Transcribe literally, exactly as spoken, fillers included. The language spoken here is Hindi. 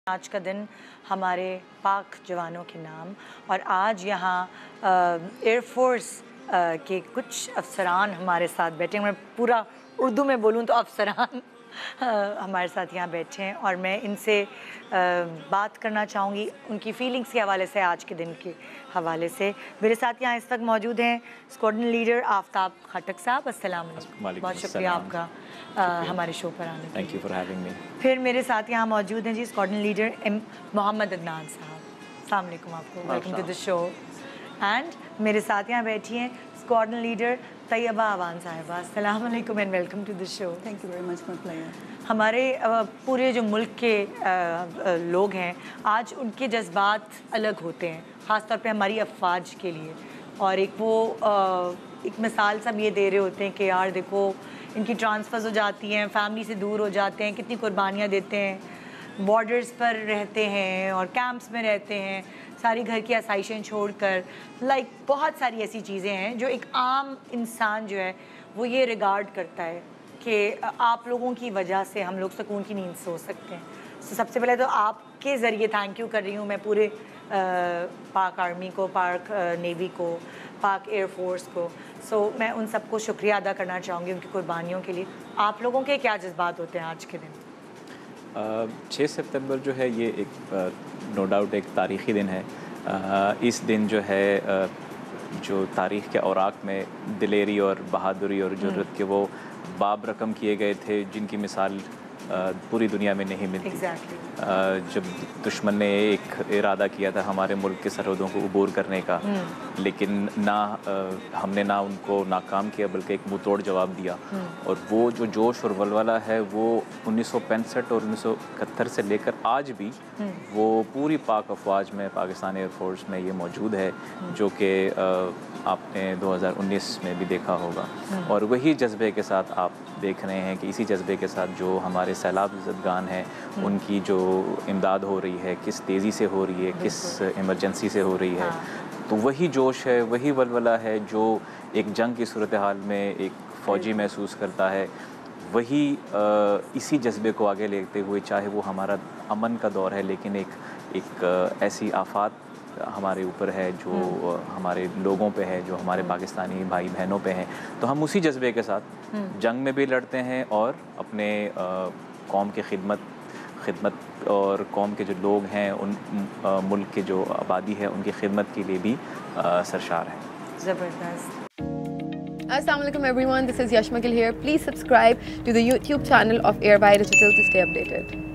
आज का दिन हमारे पाक जवानों के नाम और आज यहाँ एयरफोर्स के कुछ अफसरान हमारे साथ बैठे हैं। मैं पूरा उर्दू में बोलूँ तो अफसरान हमारे साथ यहाँ बैठे हैं और मैं इनसे बात करना चाहूँगी उनकी फीलिंग्स के हवाले से, आज के दिन के हवाले से। मेरे साथ यहाँ इस वक्त मौजूद हैं स्क्वाड्रन लीडर आफ्ताब खटक साहब। अस्सलाम वालेकुम, बहुत शुक्रिया आपका आ, हमारे शो पर आने के लिए। Thank you for having me. फिर मेरे साथ यहाँ मौजूद हैं जी squadron leader M Mohammad Adnan साहब। अस्सलाम वालेकुम आपको, welcome to the show. And मेरे साथ यहाँ बैठी हैं स्क्वाड्रन लीडर तैयबा अवान साहिबा। अस्सलाम वालेकुम and welcome to the show. Thank you very much my player. हमारे पूरे जो मुल्क के लोग हैं आज उनके जज्बात अलग होते हैं, ख़ास तौर पे हमारी अफवाज के लिए। और एक वो एक मिसाल सब ये दे रहे होते हैं कि यार देखो इनकी ट्रांसफ़र्स हो जाती हैं, फैमिली से दूर हो जाते हैं, कितनी कुर्बानियाँ देते हैं, बॉर्डर्स पर रहते हैं और कैंप्स में रहते हैं, सारी घर की आसाइशें छोड़कर। लाइक बहुत सारी ऐसी चीज़ें हैं जो एक आम इंसान जो है वो ये रिगार्ड करता है कि आप लोगों की वजह से हम लोग सुकून की नींद सो सकते हैं। तो सबसे पहले तो आपके ज़रिए थैंक यू कर रही हूँ मैं पूरे आ, पाक आर्मी को, पाक नेवी को, पाक एयरफोर्स को। सो so, मैं उन सबको शुक्रिया अदा करना चाहूँगी उनकी कुर्बानियों के लिए। आप लोगों के क्या जज्बात होते हैं आज के दिन? छः सितंबर जो है ये एक नो डाउट एक तारीख़ी दिन है। आ, इस दिन जो है आ, जो तारीख़ के औराक में दिलेरी और बहादुरी और जुर्रत के वो बाब रकम किए गए थे जिनकी मिसाल पूरी दुनिया में नहीं मिलती। exactly. जब दुश्मन ने एक इरादा किया था हमारे मुल्क के सरहदों को उबूर करने का, लेकिन ना हमने ना उनको नाकाम किया बल्कि एक मुँह तोड़ जवाब दिया। और वो जो जोश और वलवला है वो उन्नीस सौ पैंसठ और उन्नीस सौ इकहत्तर से लेकर आज भी वो पूरी पाक अफवाज में, पाकिस्तान एयरफोर्स में ये मौजूद है, जो कि आपने दो हज़ार उन्नीस में भी देखा होगा। और वही जज्बे के साथ आप देख रहे हैं कि इसी जज्बे के साथ जो हमारे सैलाब इज़्ज़तगान हैं उनकी जो इमदाद हो रही है, किस तेज़ी से हो रही है, किस इमरजेंसी से हो रही है। हाँ। तो वही जोश है, वही वलवला है जो एक जंग की सूरत हाल में एक फ़ौजी महसूस करता है। वही आ, इसी जज्बे को आगे लेते हुए, चाहे वो हमारा अमन का दौर है लेकिन एक एक ऐसी आफात हमारे ऊपर है जो हमारे लोगों पे है, जो हमारे पाकिस्तानी भाई बहनों पे हैं, तो हम उसी जज्बे के साथ जंग में भी लड़ते हैं और अपने आ, कौम की खिदमत खिदमत और कौम के जो लोग हैं उन आ, मुल्क के जो आबादी है उनकी खिदमत के लिए भी आ, सरशार हैं। ज़बरदस्त। Assalamu alaikum everyone, this is Yashma Gill here. Please subscribe to the YouTube channel of Airby Digital to stay updated.